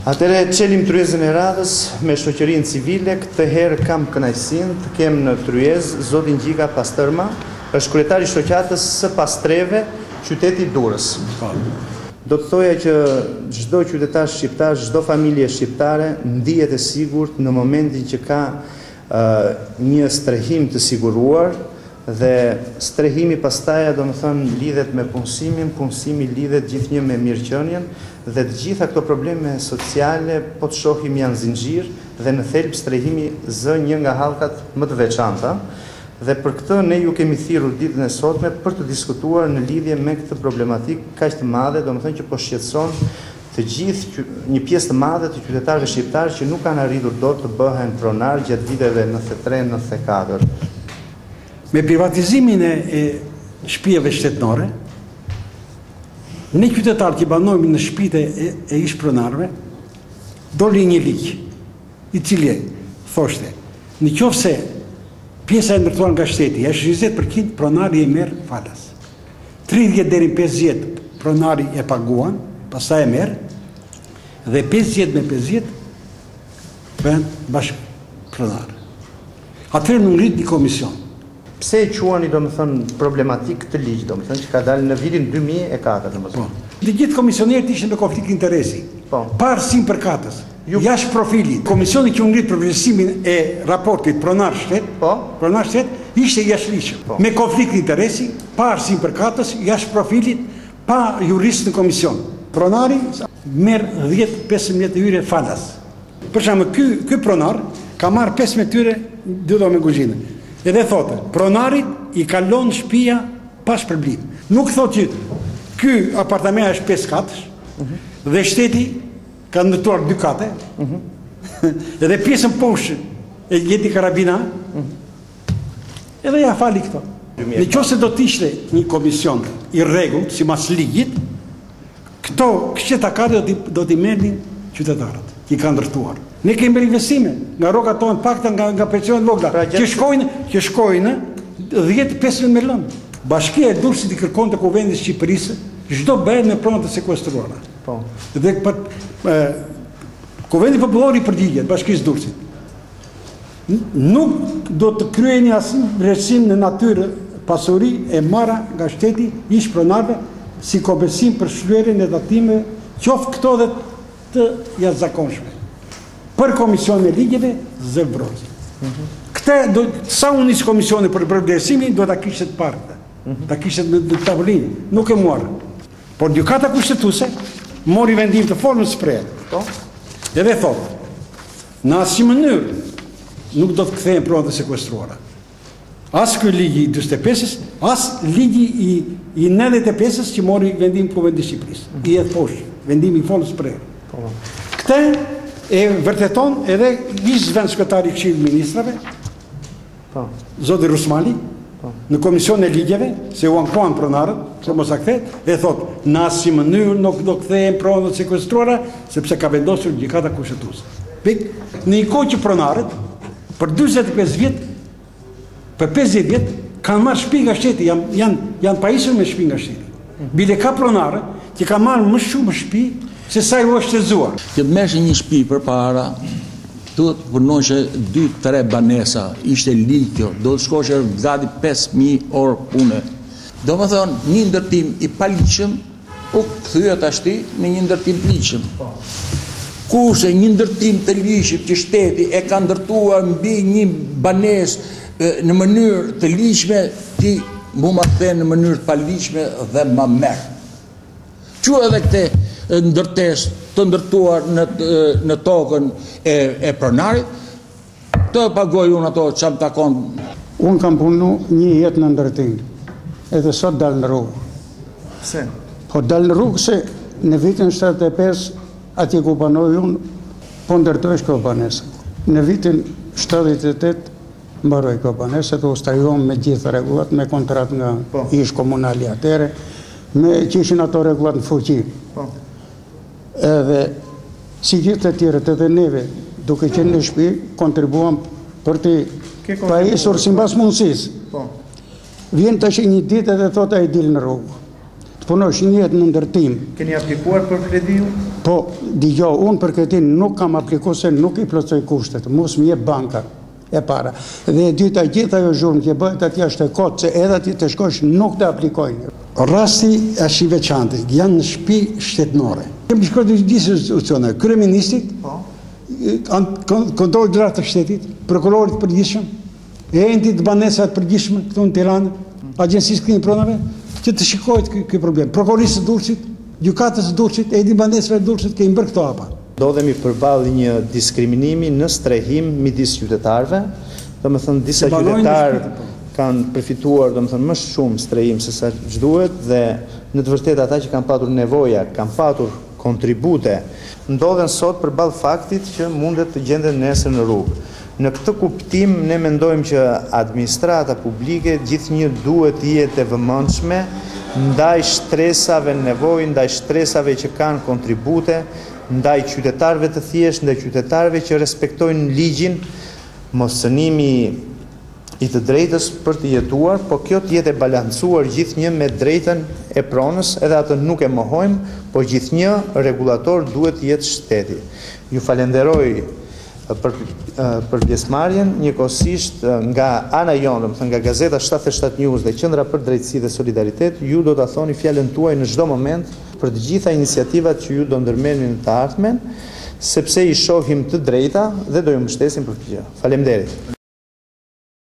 Atëre çelim tryezën e radhës me shoqërinë civile. Këtë herë kam kënaqësinë të kem në tryezë zotin Gjika Pastërma, është kryetari i shoqatës së Pastreve, qyteti Durrës. Do të thoja që çdo qytetar shqiptar, çdo familje shqiptare ndihet e sigurt në momentin që ka një strehim të siguruar, dhe strehimi pastaj domethënë lidhet me punësimin, punësimi lidhet gjithnjë me mirëqenien, dhe të gjitha këto probleme sociale po të shohim janë zinxhir dhe në thelb strehimi zë një nga hallkat më të veçanta. Dhe për këtë ne ju kemi thirrur ditën e sotme për të diskutuar në lidhje me këtë problematikë kaq të madhe, domethënë që po shqetëson të gjithë një pjesë të madhe të qytetarëve shqiptarë që nuk kanë arritur dot të bëhen pronar gjatë viteve 93-94. Me privatizimin e shtëpive shtetënore, ne qytetarë që banojmë në shtëpitë e ish pronarëve, doli një ligj i cili thoshte, nëse pjesa e ndërtuar nga shteti është 20%, pronari e merr falas. 30 deri në 50 pronari e paguan, pastaj e merr, dhe 50 me 50 bën bashkë pronar. Atëherë nuk ngrit një komision. Pse e quani domethënë problematik këtë ligj, domethënë që ka dalë në vitin 2004 domethënë. Të gjithë komisionerët ishin në konflikt interesi. Parësim për katës. Jashtë profilit, komisioni që ngrit për vlerësimin e raportit pronar-shtet, ishte jashtëligjshëm. Me konflikt interesi, pa arsim për katës, jashtë profilit, pa jurist në komision. Pronari merr 10-15 euro falas. Për shembull, ky pronar ka marrë 15 euro do me kuzhinë. Edhe thotë, pronarit i kalon shtëpia pa shpërblim. Nuk thotë që ky apartament është 5 katësh, dhe shteti ka ndërtuar 2 kate, edhe pjesën poshtë e gjeti karabina, edhe ja fali këto. Nëse do të ishte një komision i rregullt, sipas ligjit, këto kështetakaret do t'i merrnin qytetarët që kanë ndërtuar. Ne kemi investime nga rrogat tonë, pakta nga pensionet vogla, që shkojnë 10-15 milion. Bashkia e Durrësit i kërkon të Kuvendit të Shqipërisë çdo bëhet me pronë të sekuestruara. Dhe Kuvendi Popullor i përgjigjet Bashkisë Durrësit. Nuk do të kryeni asnjë vlerësim në natyrë pasuri e marra nga shteti ish pronarëve si kompensim për shlyerjen e datimeve, qoftë këto dhe të jashtëzakonshme. Për komisionin e ligjeve zëvrozi. Këtë sa unë nis komisioni për vlerësimin do ta kishte të parë. Ta kishte në tavolinë, nuk e morë. Por gjykata kushtetuese mori vendim të formës së prerë. Edhe thotë, në asnjë mënyrë nuk do të kthehen pronat e sekuestruara. As ky ligji i 45-s, as ligji i 95-s që mori vendim Kuvendi i Shqipërisë. I hedh poshtë vendimi i formës së prerë. Këtë e vërteton edhe ish zëvendës sekretari i Këshillit të Ministrave, zoti Rusmali, në komision e ligjeve, se u ankuan pronarët, se mos a kthehet, e thotë, në asnjë mënyrë nuk do kthehen pronat e sekuestruara, sepse ka vendosur gjykata kushtetuese. Në një kohë që pronarët për 45 vjet, për 50 vjet kanë marrë shtëpi nga shteti, janë pajisur me shtëpi nga shteti. Bile ka pronarë që kanë marrë më shumë shtëpi se sa i është shtetzuar. Që të merrsh një shtëpi përpara, duhet të punonje 2-3 banesa, ishte ligj kjo, do të shkoshe gati 5.000 orë pune. Do më thonë, një ndërtim i paligjshëm u kthye tashti në një ndërtim të ligjshëm. Kurse një ndërtim të ligjshëm që shteti e ka ndërtuar mbi një banesë në mënyrë të ligjshme, ti mu ma kthe në mënyrë të paligjshme dhe ma merr. Që edhe këte ndërtesë të ndërtuar në tokën e pronarit, të pagoj unë ato që më takon. Unë kam punu një jetë në ndërtim, edhe sot dalë në rrugë. Pse? Po dalë në rrugë se në vitin 75, atje ku panoj unë, po ndërtojsh kjo banesë. Në vitin 78, mbaroj kjo banesë, të ustajon me gjithë regullat, me kontrat nga ish komunali atere, me që ishin ato regullat në fuqi. Edhe si gjithë të tjerët edhe neve, duke qenë në shtëpi, kontribuam për të pajisur si mbas mundësisë. Vjen tash një ditë edhe thotë ai dil në rrugë. Të punosh një jetë në ndërtim. Keni aplikuar për krediu? Po, digjo, unë për këtin nuk kam aplikuar se nuk i plotësoj kushtet, mos më jep banka e para. Dhe e dyta, gjithë ajo zhurmë që bëhet atje është e kotë, se edhe ti të shkosh nuk të aplikojnë. Rasti është i veçantë, janë në shtëpi shtetënore. Kemi shkuar të gjithë institucione, kryeministit, kontroll drejt të shtetit, prokurorit përgjithshëm, endit banesat përgjithshme këtu në Tiranë, agjencisë krimit pronave, që të shikohet ky problem. Prokurorisë së Durrësit, gjykatës së Durrësit, endit banesave të Durrësit kemi bërë këto hapa. Ndodhemi përballë një diskriminimi në strehim midis qytetarëve, domethënë disa qytetarë kanë përfituar domethënë më shumë strehim se sa ç'duhet dhe në të vërtetë ata që kanë patur nevoja, kanë patur kontribute, ndodhen sot përballë faktit që mundet të gjenden nesër në rrugë. Në këtë kuptim ne mendojmë që administrata publike gjithnjë duhet të jetë e vëmendshme ndaj shtresave në nevojë, ndaj shtresave që kanë kontribute, ndaj qytetarëve të thjeshtë, ndaj qytetarëve që respektojnë ligjin, moscënimi i të drejtës për të jetuar, po kjo të jetë e balancuar gjithnjë me drejtën e pronës, edhe atë nuk e mohojmë, po gjithnjë rregulator duhet të jetë shteti. Ju falenderoj për pjesëmarrjen, njëkohësisht nga ana jonë, nga Gazeta 77 News dhe Qendra për Drejtësi dhe Solidaritet, ju do ta thoni fjalën tuaj në çdo moment për të gjitha iniciativat që ju do ndërmerrni në të ardhmen, sepse i shohim të drejta dhe do ju mbështesim për këtë gjë. Faleminderit.